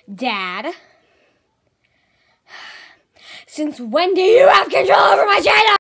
Dad, since when do you have control over my channel?